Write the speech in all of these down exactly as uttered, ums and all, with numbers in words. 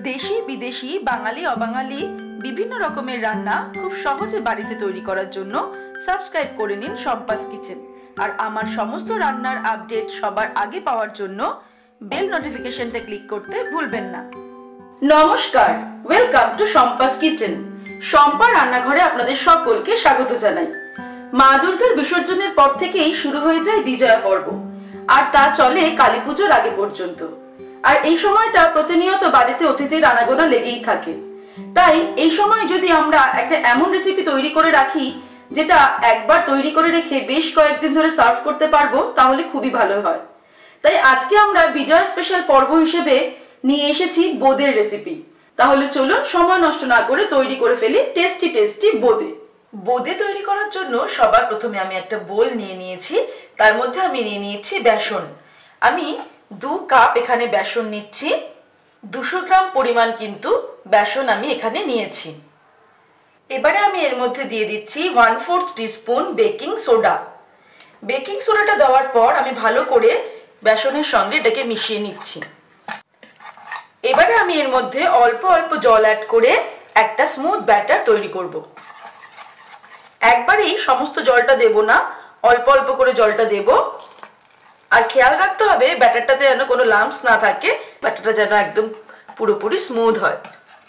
দেশি বিদেশি বাঙালি অবাঙালি বিভিন্ন রকমের রান্না খুব সহজে বাড়িতে তৈরি করার জন্য সাবস্ক্রাইব করে নিন শম্পাস কিচেন। আর আমার সমস্ত রান্নার আপডেট সবার আগে পাওয়ার জন্য বেল নোটিফিকেশনটা ক্লিক করতে ভুলবেন না। নমস্কার, welcome to Shampa's kitchen. Shampa রান্নাঘরে আপনাদের সকলকে স্বাগত জানাই। মা দুর্গার বিসর্জনের পর থেকেই শুরু হয়ে যায় বিজয়া পর্ব, আর তা চলে কালী পুজোর আগে পর্যন্ত। আর এই সময়টা প্রতিনিয়ত বাড়িতে অতিথির আনাগোনা লেগেই থাকে। তাই এই সময় যদি আমরা একটা এমন রেসিপি তৈরি করে রাখি যেটা একবার তৈরি করে রেখে বেশ কয়েকদিন ধরে সার্ভ করতে পারবো, তাহলে খুবই ভালো হয়। তাই আজকে আমরা বিজয় স্পেশাল পর্ব হিসেবে নিয়ে এসেছি বোঁদের রেসিপি। তাহলে চলুন সময় নষ্ট না করে তৈরি করে ফেলি টেস্টি টেস্টি বোঁদে। বোঁদে তৈরি করার জন্য সবার প্রথমে আমি একটা বোল নিয়ে নিয়েছি। তার মধ্যে আমি নিয়ে নিয়েছি বেসন। আমি দু কাপ এখানে বেসন নিচ্ছি। দুশো গ্রাম পরিমাণ কিন্তু বেসন আমি এখানে নিয়েছি। এবারে আমি এর মধ্যে দিয়ে দিচ্ছি one fourth teaspoon baking soda. Baking সোডাটা দেওয়ার পর আমি ভালো করে বেসনের সঙ্গে এটাকে মিশিয়ে নিচ্ছি। এবারে আমি এর মধ্যে অল্প অল্প জল অ্যাড করে একটা স্মুথ ব্যাটার তৈরি করব। একবারেই সমস্ত জলটা দেব না, অল্প অল্প করে জলটা দেব। আর খেয়াল রাখতে হবে ব্যাটারটাতে যেন কোনো লাম্পস না থাকে, ব্যাটারটা যেন একদম পুরোপুরি স্মুথ হয়।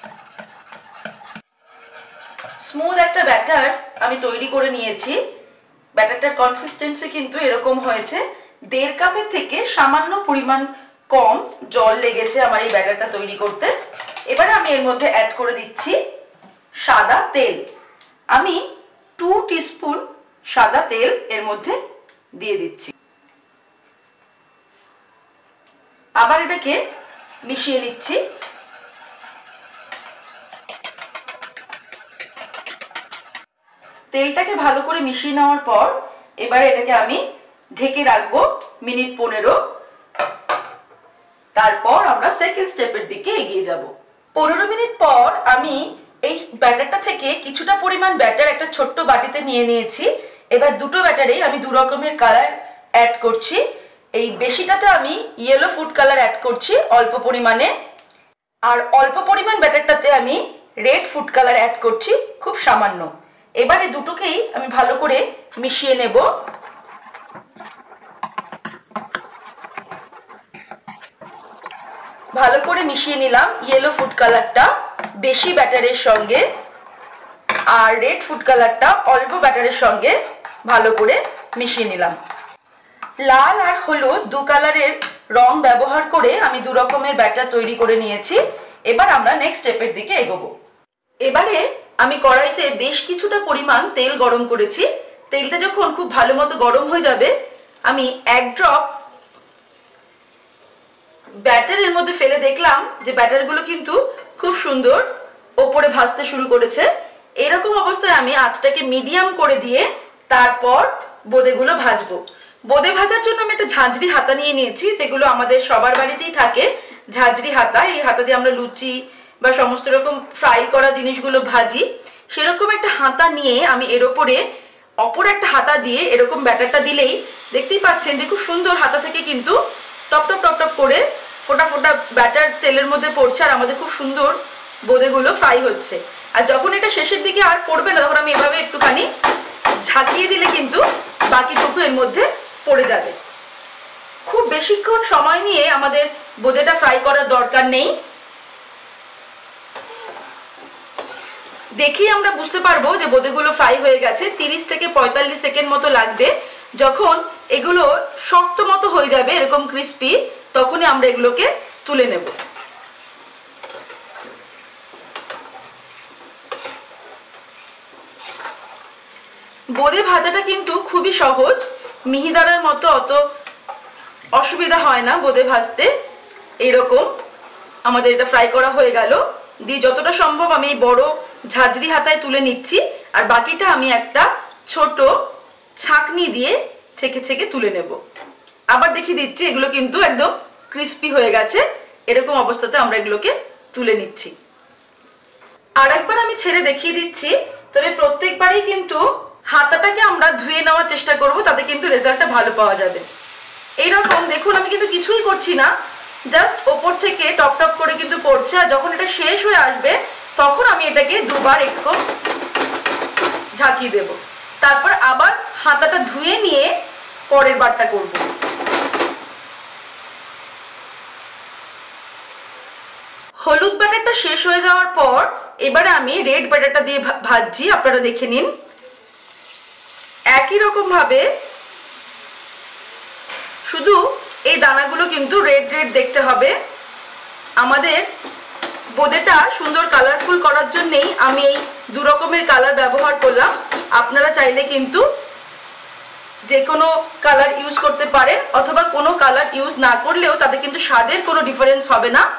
স্মুথ একটা ব্যাটার আমি তৈরি করে নিয়েছি। ব্যাটারটার কনসিস্টেন্সি কিন্তু এরকম হয়েছে। দেড় কাপের থেকে সামান্য পরিমাণ কম জল লেগেছে আমার এই ব্যাটারটা তৈরি করতে। এবারে আমি এর মধ্যে অ্যাড করে দিচ্ছি সাদা তেল। আমি টু টিস্পুন সাদা তেল এর মধ্যে দিয়ে দিচ্ছি। আবার এটাকে মিশিয়ে নিচ্ছি। তেলটাকে ভালো করে মিশিয়ে নেওয়ার পর এবারে এটাকে আমি ঢেকে রাখবো মিনিট পনেরো। তারপর আমরা সেকেন্ড স্টেপের দিকে এগিয়ে যাব। পনেরো মিনিট পর আমি এই ব্যাটারটা থেকে কিছুটা পরিমাণ ব্যাটার একটা ছোট্ট বাটিতে নিয়ে নিয়েছি। এবার দুটো ব্যাটারেই আমি দু রকমের কালার অ্যাড করছি। এই বেশিটাতে আমি ইয়েলো ফুড কালার অ্যাড করছি অল্প পরিমাণে, আর অল্প পরিমাণ ব্যাটারটাতে আমি রেড ফুড কালার অ্যাড করছি খুব সামান্য। এবারে দুটোকেই আমি ভালো করে মিশিয়ে নেব। ভালো করে মিশিয়ে নিলাম ইয়েলো ফুড কালারটা বেশি ব্যাটারের সঙ্গে, আর রেড ফুড কালারটা অল্প ব্যাটারের সঙ্গে ভালো করে মিশিয়ে নিলাম। লাল আর হলুদ দু কালারের রং ব্যবহার করে আমি দু রকমের ব্যাটার তৈরি করে নিয়েছি। এবার আমরা নেক্সট স্টেপের দিকে এগোবো। এবারে আমি কড়াইতে বেশ কিছুটা পরিমাণ তেল গরম করেছি। তেলটা যখন খুব ভালো মতো গরম হয়ে যাবে, আমি এক ড্রপ ব্যাটারের মধ্যে ফেলে দেখলাম যে ব্যাটারগুলো কিন্তু খুব সুন্দর ওপরে ভাজতে শুরু করেছে। এরকম অবস্থায় আমি আঁচটাকে মিডিয়াম করে দিয়ে তারপর বোঁদেগুলো ভাজবো। বোঁদে ভাজার জন্য আমি একটা ঝাঁঝরি হাতা নিয়ে নিয়েছি, যেগুলো আমাদের সবার বাড়িতেই থাকে ঝাঁঝরি হাতা। এই হাতা দিয়ে আমরা লুচি বা সমস্ত রকম ফ্রাই করা জিনিসগুলো ভাজি। সেরকম একটা হাতা নিয়ে আমি এর ওপরে অপর একটা হাতা দিয়ে এরকম ব্যাটারটা দিলেই দেখতেই পাচ্ছেন যে খুব সুন্দর হাতা থেকে কিন্তু টপ টপ টপ টপ করে ফোটা ফোটা ব্যাটার তেলের মধ্যে পড়ছে, আর আমাদের খুব সুন্দর বোঁদেগুলো ফ্রাই হচ্ছে। আর যখন এটা শেষের দিকে আর পড়বে না, তখন আমি এভাবে একটুখানি ঝাঁকিয়ে দিলে কিন্তু বাকিটুকু এর মধ্যে পড়ে যাবে। খুব বেশিক্ষণ সময় নিয়ে আমাদের বোঁদেটা ফ্রাই করার দরকার নেই। দেখেই আমরা বুঝতে পারবো যে বোঁদেগুলো ফ্রাই হয়ে গেছে। তিরিশ থেকে পঁয়তাল্লিশ সেকেন্ড মতো লাগবে। যখন এগুলো শক্ত মতো হয়ে যাবে এরকম ক্রিস্পি, তখনই আমরা এগুলোকে তুলে নেব। বোঁদে ভাজাটা কিন্তু খুবই সহজ, মিহিদানার মতো অত অসুবিধা হয় না বোঁদে ভাজতে। এইরকম আমাদের এটা ফ্রাই করা হয়ে গেল। দিয়ে যতটা সম্ভব আমি এই বড় ঝাঁঝরি হাতায় তুলে নিচ্ছি, আর বাকিটা আমি একটা ছোট ছাঁকনি দিয়ে ছেঁকে ছেঁকে তুলে নেব। আবার দেখিয়ে দিচ্ছি, এগুলো কিন্তু একদম ক্রিস্পি হয়ে গেছে। এরকম অবস্থাতে আমরা এগুলোকে তুলে নিচ্ছি। আর একবার আমি ছেড়ে দেখিয়ে দিচ্ছি। তবে প্রত্যেকবারই কিন্তু হাতাটাকে আমরা ধুয়ে নেওয়ার চেষ্টা করব, তাতে কিন্তু রেজাল্টটা ভালো পাওয়া যাবে। এইরকম দেখুন, আমি কিন্তু কিছুই করছি না, জাস্ট ওপর থেকে টপ টপ করে কিন্তু পড়ছে, আর যখন এটা শেষ হয়ে আসবে তখন আমি এটাকে দুবার একটু ঝাঁকিয়ে দেব। তারপর আবার হাতাটা ধুয়ে নিয়ে পরের বারটা করব। হলুদ ব্যাটারটা শেষ হয়ে যাওয়ার পর এবারে আমি রেড ব্যাটারটা দিয়ে ভাজছি, আপনারা দেখে নিন। একই রকম ভাবে শুধু এই দানাগুলো কিন্তু রেড রেড দেখতে হবে। আমাদের বোঁদেটা সুন্দর কালারফুল করার জন্যই আমি এই দু রকমের কালার ব্যবহার করলাম। আপনারা চাইলে কিন্তু যে কোনো কালার ইউজ করতে পারেন, অথবা কোনো কালার ইউজ না করলেও তাতে কিন্তু স্বাদের কোনো ডিফারেন্স হবে না।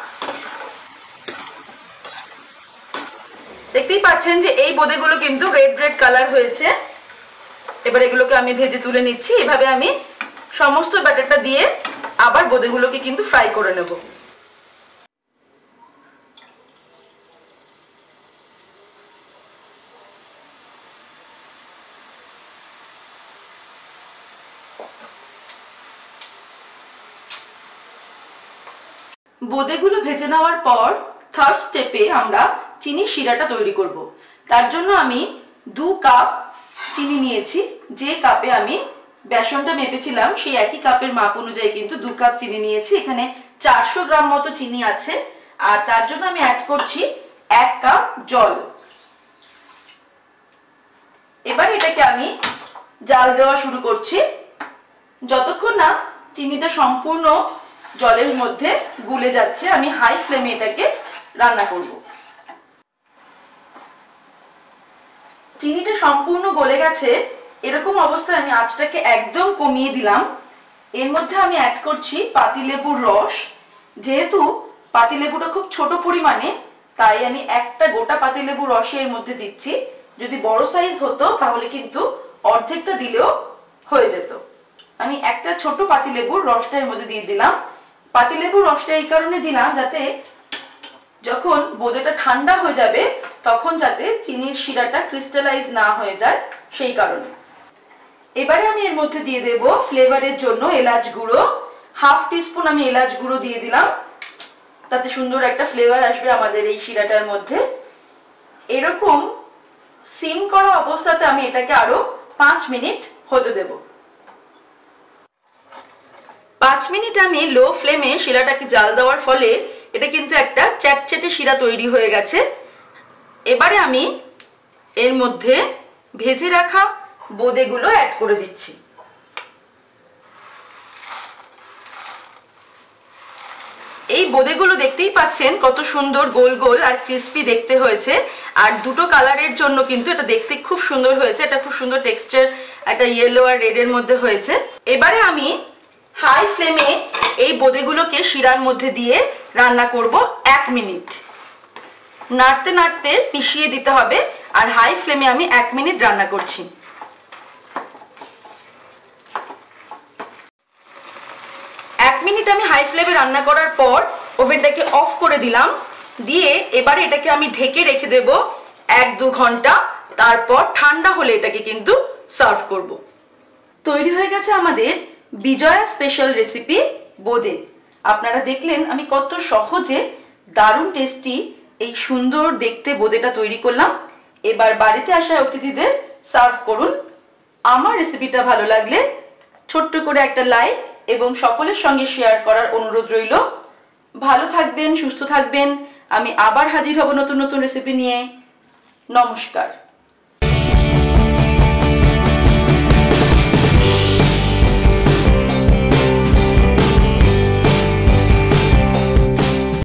দেখতেই পাচ্ছেন যে এই বোঁদেগুলো কিন্তু রেড রেড কালার হয়েছে। এবার এগুলোকে আমি ভেজে তুলে নিচ্ছি। এভাবে আমি সমস্ত ব্যাটারটা দিয়ে আবার বোঁদেগুলোকে কিন্তু ফ্রাই করে নেব। বোঁদেগুলো ভেজে নেওয়ার পর থার্ড স্টেপে আমরা চিনি শিরাটা তৈরি করব। তার জন্য আমি দু কাপ চিনি নিয়েছি। যে কাপে আমি বেসনটা মেপেছিলাম সেই একই কাপের মাপ অনুযায়ী কিন্তু দু কাপ চিনি নিয়েছি। এখানে চারশো গ্রাম মতো চিনি আছে, আর তার জন্য আমি অ্যাড করছি এক কাপ জল। এবার এটাকে আমি জাল দেওয়া শুরু করছি যতক্ষণ না চিনিটা সম্পূর্ণ জলের মধ্যে গুলে যাচ্ছে। আমি হাই ফ্লেমে এটাকে রান্না করব। চিনিটা সম্পূর্ণ গলে গেছে। এরকম অবস্থায় আমি আঁচটাকে একদম কমিয়ে দিলাম। এর মধ্যে আমি অ্যাড করছি পাতিলেবুর রস। যেহেতু পাতিলেবুটা খুব ছোট পরিমাণে, তাই আমি একটা গোটা পাতিলেবুর রস এর মধ্যে দিচ্ছি। যদি বড় সাইজ হতো তাহলে কিন্তু অর্ধেকটা দিলেও হয়ে যেত। আমি একটা ছোট পাতিলেবুর রসটা এর মধ্যে দিয়ে দিলাম। পাতিলেবুর রসটা এই কারণে দিলাম যাতে যখন বোঁদেটা ঠান্ডা হয়ে যাবে তখন যাতে চিনির শিরাটা ক্রিস্টালাইজ না হয়ে যায়, সেই কারণে। এবারে আমি এর মধ্যে দিয়ে দেব ফ্লেভারের জন্য এলাচ গুঁড়ো। হাফ টিস্পুন আমি এলাচ গুঁড়ো দিয়ে দিলাম, তাতে সুন্দর একটা ফ্লেভার আসবে আমাদের এই শিরাটার মধ্যে। এরকম সিম করা অবস্থাতে আমি এটাকে আরো পাঁচ মিনিট হতে দেব। পাঁচ মিনিট আমি লো ফ্লেমে শিরাটাকে জাল দেওয়ার ফলে এটা কিন্তু একটা চ্যাটচ্যাটে শিরা তৈরি হয়ে গেছে। এবারে আমি এর মধ্যে ভেজে রাখা বোঁদেগুলো অ্যাড করে দিচ্ছি। এই বোঁদেগুলো দেখতেই পাচ্ছেন কত সুন্দর গোল গোল আর ক্রিস্পি দেখতে হয়েছে, আর দুটো কালারের জন্য কিন্তু এটা দেখতে খুব সুন্দর হয়েছে। এটা খুব সুন্দর টেক্সচার, একটা ইয়েলো আর রেড এর মধ্যে হয়েছে। এবারে আমি হাই ফ্লেমে এই বোঁদেগুলোকে শিরার মধ্যে দিয়ে রান্না করব এক মিনিট। নাড়তে নাড়তে মিশিয়ে দিতে হবে, আর হাই ফ্লেমে আমি এক মিনিট রান্না করছি। এক মিনিট আমি হাই ফ্লেমে রান্না করার পর ওভেনটাকে অফ করে দিলাম। দিয়ে এবারে এটাকে আমি ঢেকে রেখে দেব এক দু ঘন্টা। তারপর ঠান্ডা হলে এটাকে কিন্তু সার্ভ করব। তৈরি হয়ে গেছে আমাদের বিজয়া স্পেশাল রেসিপি বোঁদে। আপনারা দেখলেন আমি কত সহজে দারুণ টেস্টি এই সুন্দর দেখতে বোঁদেটা তৈরি করলাম। এবার বাড়িতে আসা অতিথিদের সার্ভ করুন। আমার রেসিপিটা ভালো লাগলে ছোট্ট করে একটা লাইক এবং সকলের সঙ্গে শেয়ার করার অনুরোধ রইল। ভালো থাকবেন, সুস্থ থাকবেন। আমি আবার হাজির হব নতুন নতুন রেসিপি নিয়ে। নমস্কার।